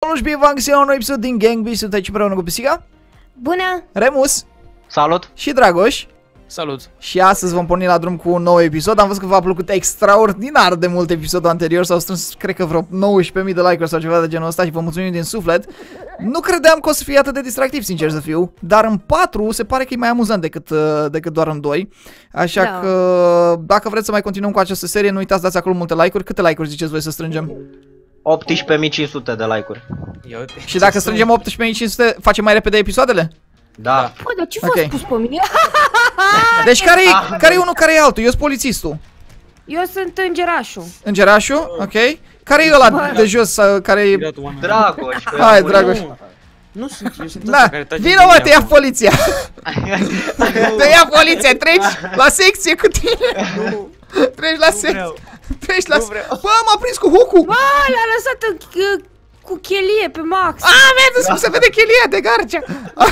domnul și bine v-am găsit la un nou episod din Gang Beasts. Sunt aici împreună cu Pisica. Bună! Remus. Salut! Și Dragoș. Salut! Și astăzi vom porni la drum cu un nou episod. Am văzut că v-a plăcut extraordinar de mult episodul anterior. S-au strâns, cred că vreo 19.000 de like-uri sau ceva de genul ăsta și vă mulțumim din suflet. Nu credeam că o să fie atât de distractiv, sincer să fiu. Dar în 4 se pare că e mai amuzant decât doar în 2. Așa că dacă vreți să mai continuăm cu această serie, nu uitați, dați acolo multe like-uri. Câte like-uri ziceți voi să strângem? 18.500 de like-uri. Și dacă strângem 18.500, facem mai repede episoadele? Da. Bă, dar ce v-a spus pe mine? Deci care e unul, care e altul? Eu sunt polițistul. Eu sunt îngerașul. Îngerașul? Ok. Care e ăla de jos, care e... Dragoș. Hai, Dragoș. Nu sunt, eu sunt Da, ăsta care tace. vino mă, te ia poliția. Te ia poliția, treci la secție cu tine. Treci la secție. Treci la... Bă, m-a prins cu hucul. Bă, l-a lăsat cu chelie pe Max. Vezi cum se vede chelia de garcea.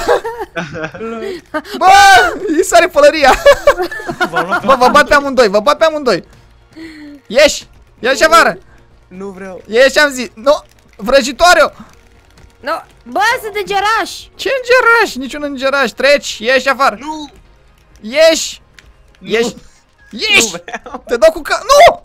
Bă, îi sare pălăria. Bă, vă bat pe amândoi, vă bat pe amândoi. Ieși, ieși afară. Nu vreau. Ieși, am zis. Nu, vrăjitoare. No, bă, sunt îngeraș. Ce îngeraș? Niciun îngeraș. Treci, ieși afară. Nu! Ieși. Ieși. Ieși. Te dau cu Nu!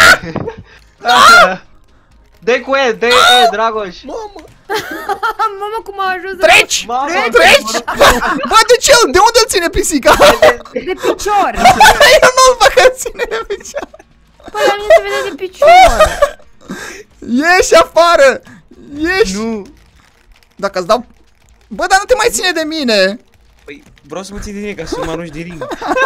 Dă-i cu E, dă-i E, Dragoș. Mama, cum a ajuns. Treci! Mamă, Treci! Bă, de unde îl ține Pisica? De picior. Eu nu-l fac că ține de picior. Păi la mine se vede de picior. Ieși afară! Ieși! Nu! Dacă îți dau... Bă, dar nu te mai ține de mine! Păi, vreau să mă țin de tine ca să mă arunci de ring.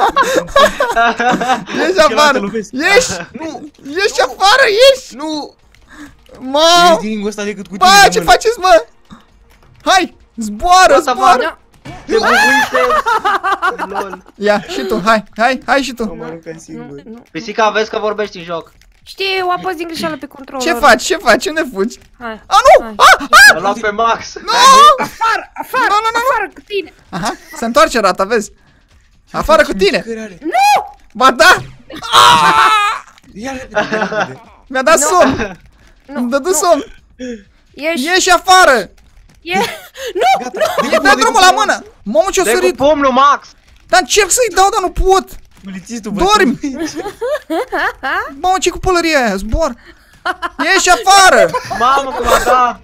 Ieși afară! Ieși! Nu! Ieși afară! Ieși! Nu! Mă! Ești din ringul ăsta decât cu tine. Bă, ce faceți, mă? Hai! Zboară, zboară! Te bubuise. Lol. Ia, și tu, hai și tu! Mă aruncat singur. Pisica, vezi că vorbești în joc. Știi, o apăs din greșeală pe control. Ce faci? Ce faci? Unde fugi? Hai. Nu! L-a luat pe Max. Nu! Afară, afară cu tine. Aha, se întoarce rata, vezi? Afară cu tine! Nu! Ba da! Ia repede. Mi-a dat somn! Îmi dădu somn! Ieși afară! Nu! E dat drumul la mână! Mamă, ce-o Dă-i sărit! cu pumnul, Max. Dar încerc să-i dau, dar nu pot! Polițistul, Dormi! Mamă, ce cu pălăria aia? Zbor! Ieși afară! Mamă, cum a dat.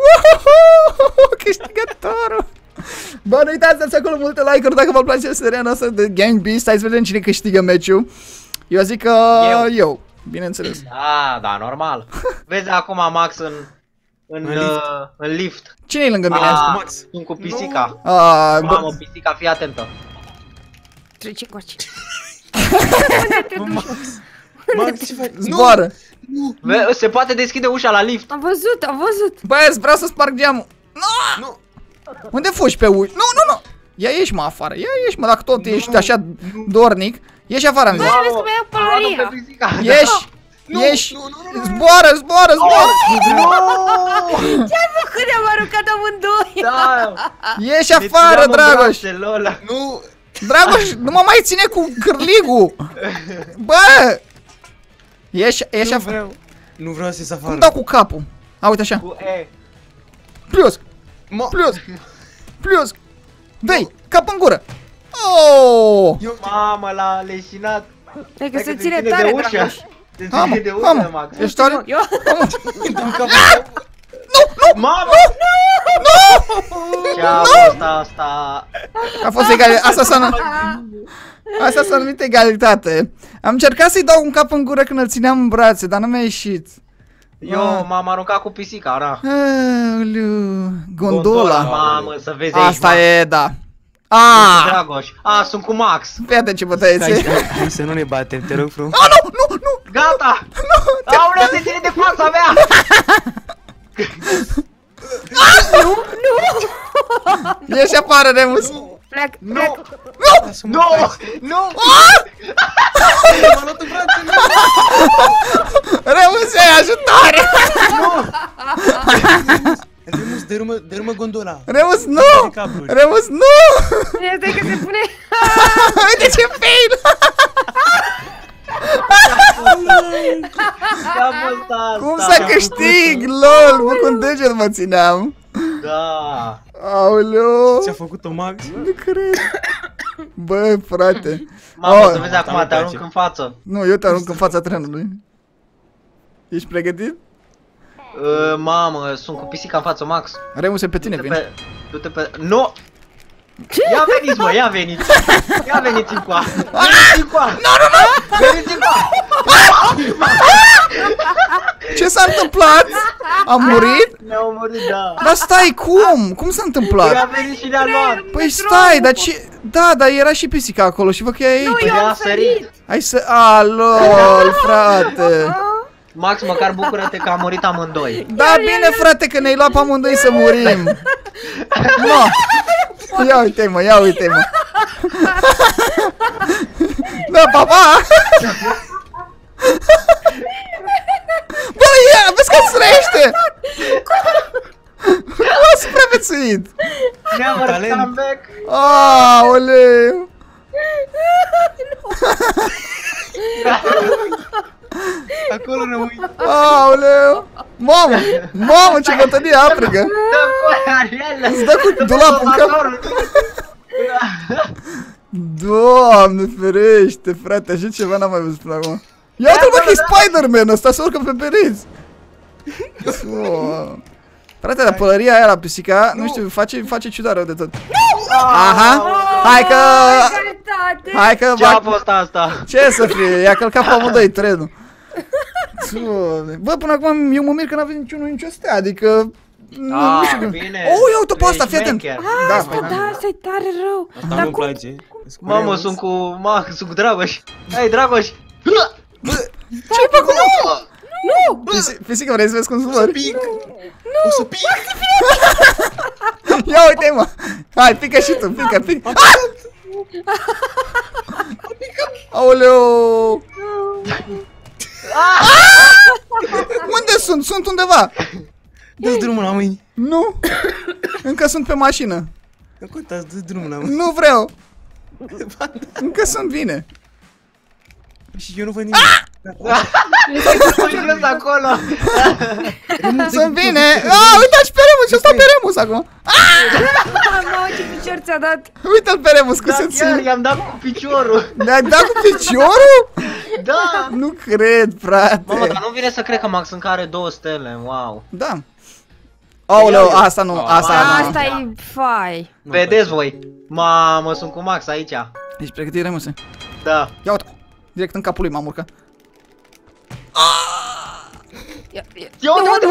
Câștigătorul! Bă, nu uitați, dați acolo multe like-uri dacă vă place seria noastră de Gang Beasts. Hai să vedem cine câștigă meciul. Eu zic că eu, bineînțeles. Da, normal. Vezi acum Max în lift. Cine e lângă mine? Max. Sunt cu Pisica. Bă, Mamă, Pisica, fii atentă. Trece coace. Max, ce faci? zboară! Se poate deschide ușa la lift. Am văzut, am văzut. Băieți, vreau să sparg geamul. Nu! Unde fugi pe uși? Nu! Ia ieși, mă, afară. Ia ieși, mă, dacă tot ești așa dornic. Ieși afară, am zis. Bă, vezi că mi-a pălăria. Ieși! Ieși! Zboară! Ce-ai făcut? Ne-am aruncat amândoi. Da. Ieși afară, Dragoș! Nu! Dragoș, nu mă mai ține cu cârligul! Bă! Ieși afară! Nu vreau să ies afară. Cum dau cu capul? A, uite așa. Cu E. Plus! Dă-i! Cap în gură! Oh! Mamă, l-a leșinat. Hai că se ține tare, Dragoș. Se ține de ușă, Max. Ești tare? Eu? Mamă! Ce a fost asta? A fost egalitate. Asta s-a numit egalitate. Am încercat să-i dau un cap în gură când îl țineam în brațe, dar nu mi-a ieșit. Eu m-am aruncat cu Pisica, da. Gondola. Mamă, să vezi aici. Asta e, da. Dragoș. Sunt cu Max. Fii atent ce bătăiețe. Hai să nu ne batem, te rog frumos. Nu! Gata! Aoleu, se ține de fața mea! Ieși afară, Remus. Plec. Nu! M-a luat în brațe. Remus, ai ajutare! Remus, dărâmă gondola. Remus, nu! Cabluri. Remus, nu! Iată că se pune. Uite ce fail! Ce-a fost asta? Cum să câștig? LOL, mă cu un deget mă țineam. Da. Aoleu. Ce-a făcut-o Max? Nu cred. Bă, frate. Mamă, Oh, să vezi acum, te arunc în față. Nu, eu te arunc în fața trenului. Ești pregătit? Mamă, sunt cu pisica în față, Max. Remuse pe tine, vine. Du-te pe... Nu! Ia veniți, mă, ia veniți! Ia veniți încoa! Veniți încoa! Nu! Veniți încoa! Ce s-a întâmplat? A murit? Ne-au murit, da. Dar stai, cum? Cum s-a Ia întâmplat? venit și ne-a luat! Păi stai, dar ce... Da, dar era și pisica acolo și văd că e aici. Nu, eu Ea a am sărit. Hai să... A, lol, frate. Max, măcar bucură-te că am murit amândoi. Da, bine, frate, că ne-ai luat pe amândoi să murim. No. Ia uite-mă, ia uite-mă. Da, papa! Bă, ia, vezi că trăiește! A supraviețuit! Ne-am arătat comeback! Aoleu! Acolo rămâi. Aoleu! Mamă! Mamă, ce bătălie aprigă! Dă cu Ariel! Îți dă cu dulapul în cap! Doamne ferește, frate, așa ceva n-am mai văzut până acum. Ia uite-l, bă, că e Spider-Man ăsta, se urcă pe pereți. Frate, dar pălăria aia la pisica, nu știu, face ciudat rău de tot. Aha, hai că... Hai că... Ce a fost asta? Ce să fie, i-a călcat pe amândoi trenul. Bă, până acum eu mă mir că n-avem niciunul nicio stea, adică... Nu știu cum. Bine. Oh, ia uite pe asta, fii atent. Da, Da, asta-i tare rău. Asta nu-mi place. Mamă, sunt cu Max, sunt cu Dragoș. Hai, Dragoș! Ce-ai făcut? Nu! Pisică, vrei să vezi cum zbori? Pic! O să pic! Ia uite, mă! Hai, pică și tu, pică, pică! Aoleu! Unde sunt? Sunt undeva! Dă-ți drumul la mâini! Nu! Încă sunt pe mașină! Nu contează, dă-ți drumul la mâini! Nu vreau! Încă sunt bine! Și eu nu văd nimic! Sunt acolo! Sunt bine! Uite-l și pe Remus! Și ăsta pe Remus acum! Mamă, ce picior ți-a dat. Uite-l pe Remus, cum Da, se chiar, ține! i-am dat cu piciorul! Ne-ai dat cu piciorul? Da! Nu cred, frate! Mamă, dar nu vine să cred că Max încă are 2 stele, wow! Da! Aoleu, asta nu, asta nu! Asta e fai. Vedeți voi! Mamă, sunt cu Max aici! Ești pregătit, Remuse? Da! Ia uite! Direct în capul lui m-am urcat. Ia uite,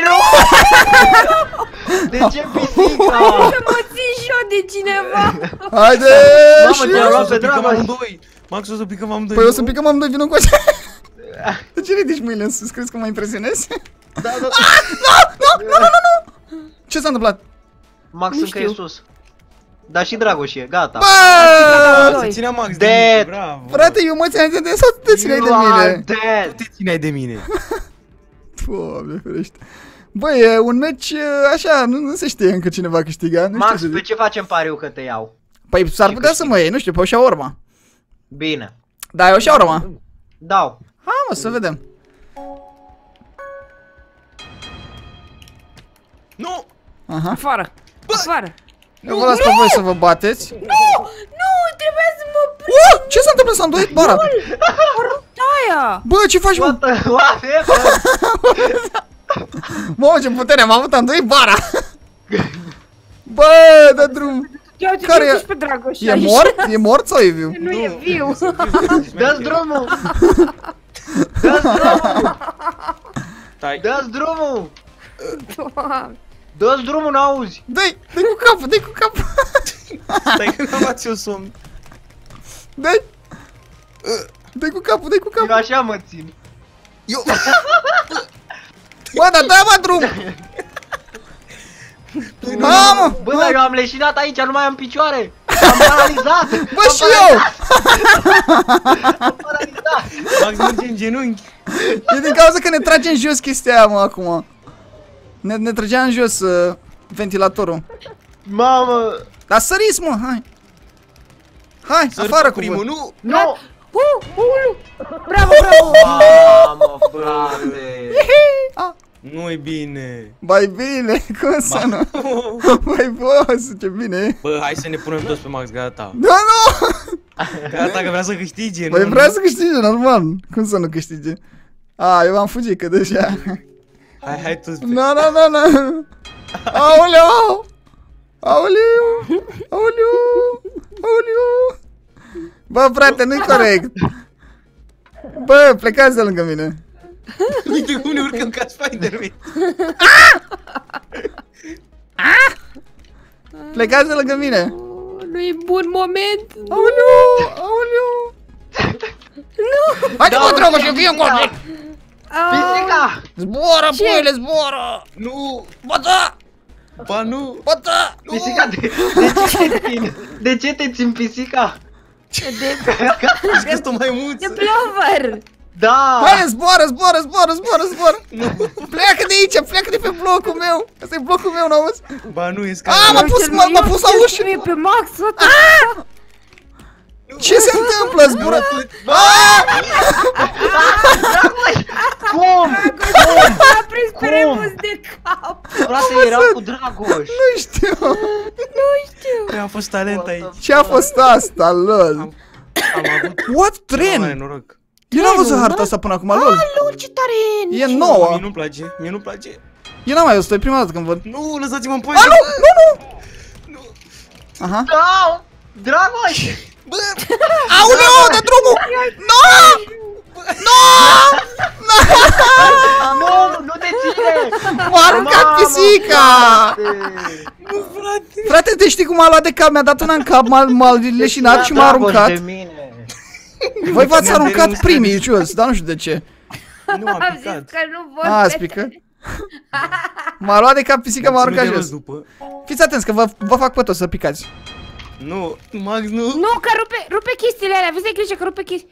de ce pisica? să mă țin și eu de cineva. Haide! Mamă, te-am luat pe Dragoș! amândoi! Max, o să picăm amândoi! Păi o să picăm amândoi, vină încoace. De ce ridici mâinile în sus? Crezi că mă impresionezi? Da, da! Nu! Ce s-a întâmplat? Max încă e sus. Dar și Dragoș e, gata. Bă! Se ținea Max Dead. de mine, bravo! Frate, eu mă țineam de tine sau te țineai de You are mine? dead. Tu te țineai de mine! Doamne ferește. Bă, e un meci așa, nu se știe încă cine va câștiga, nu Max, știu pe ce facem pariu că te iau? Păi s-ar putea să mă iei, nu știu, pe o șaorma. Bine. Da, e o șaorma. Dau. Hai mă, să vedem. Nu! Aha. Afară. Afară. Eu vă las pe voi să vă bateți. Nu, trebuia să mă Ce s-a întâmplat? S-a îndoit bara. aia. Bă, ce faci, mă? What Mamă, ce putere am avut, am îndoit bara. Bă, dă drum. Ia uite, Care e? ce pe Dragoș. E mort? E mort sau e viu? Nu e viu. Dă-ți drumul! Dă-ți drumul! Stai! Dă-ți drumul! Doamne. Dă-ți drumul, n-auzi! Dă-i, dă-i cu capul, dă-i cu capul. Stai că n-am luat eu somn! Dă-i. Dă-i cu capul, dă-i cu Eu capul. așa mă țin. Eu! Bă, dar dă mă drum. Mamă! Bă, dar eu am leșinat aici, nu mai am picioare! Am paralizat! Bă, și eu! Am paralizat! Max merge în genunchi! E din cauza că ne trage în jos chestia aia, mă, acum. Ne trăgea în jos ventilatorul. Mamă! Dar săriți, mă, hai. Hai, Sări afară cu primul, voi. nu! Nu! Bravo, bravo! Mamă, frate! Nu-i bine. Mai bine, cum să nu? Mai boss, ce bine. Bă, hai să ne punem toți pe Max, gata. Da, nu! Gata, că vrea să câștige, Păi nu? vrea să câștige, normal. Cum să nu câștige? Eu am fugit, că deja... Hai tu. Nu. Aoleu! Bă, frate, nu-i corect. Bă, plecați de lângă mine. Uite cum ne urcăm ca Spider-Man. Plecați de lângă mine. Nu-i bun moment. Aoleu! Haide, mă, dragă, și fie încoace! Pisica! Zboară, puiule, zboară! Nu. Bă, da! Ba nu. Bă, da! Pisica, de ce te țin pisica? Zici că sunt mai mulți. De plover! Da! Haide, zboară! Pleacă de aici, pleacă de pe blocul meu! Asta e blocul meu, n-auzi? Ba nu, e M-a pus la ușă! Pe Max, Ce se întâmplă, zbură? Cum? a prins pe Remus de cap! Frate, era cu Dragoș! Nu știu! Păi a fost talent aici. Ce a fost asta, lol? Am avut What? mare Tren? noroc. Eu n-am văzut harta asta până acum, lol. Alu, ce tare e! E nouă. Mie nu-mi place, mie nu-mi place. Eu n-am mai văzut, e prima dată când văd. Nu, lăsați-mă în pace. Nu! Aha. Da! Dragoș! Bă, Aoleu, dă drumul! Nu te ține! M-a aruncat pisica! nu, frate. Frate, te știi cum m-a luat de cap? Mi-a dat una în cap, m-a leșinat și m-a aruncat. De mine. Voi v-ați aruncat primii, cios, dar nu știu de ce. Nu am Am zis picat. că nu vor. Azi pică. M-a luat de cap pisica, m-a aruncat jos. După. Fiți atenți că vă fac pe toți să picați. Nu, Max, nu. Nu, că rupe chestiile alea, aveți de grijă că rupe chestii.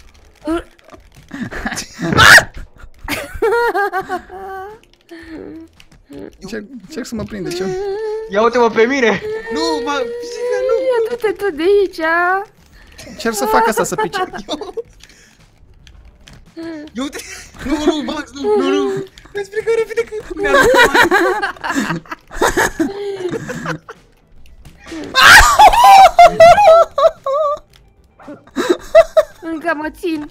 Încerc să mă prinde ce. Ia uite-mă pe mine! Nu, pisica, nu. Ia du-te tu de aici. Încerc să fac asta, să pice. Eu uite. Nu, Max, nu. Mi-ați plecat repede că mi-a Încă mă țin.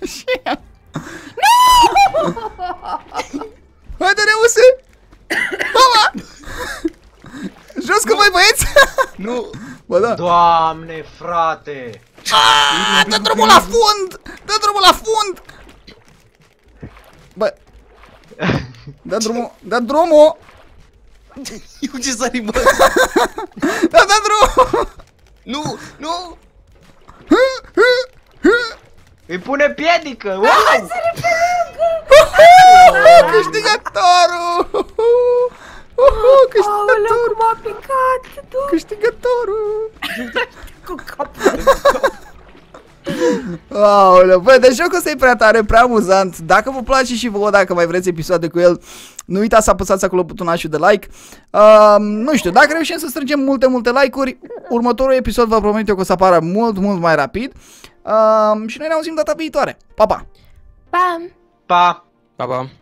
Haide, Reuse! Mama! Jos cu voi, băieți! Nu. Bă, da. Doamne, frate! Dă drumul la fund! Dă drumul la fund! Bă! Dă drumul! Eu ce sari, bă? Dă drumul! Nu. Îi pune piedică! Wow! Câștigătorul! Aoleu, cum a picat! Câștigătorul! Cu capul. Aoleu, bă, deci jocul ăsta e prea tare, prea amuzant. Dacă vă place și vouă, dacă mai vreți episoade cu el, nu uitați să apăsați acolo butonașul de like. Nu știu, dacă reușim să strângem multe like-uri, următorul episod vă promit eu că o să apară mult mai rapid. Și noi ne auzim data viitoare. Pa, pa! Pam! Pa! Pa, pa.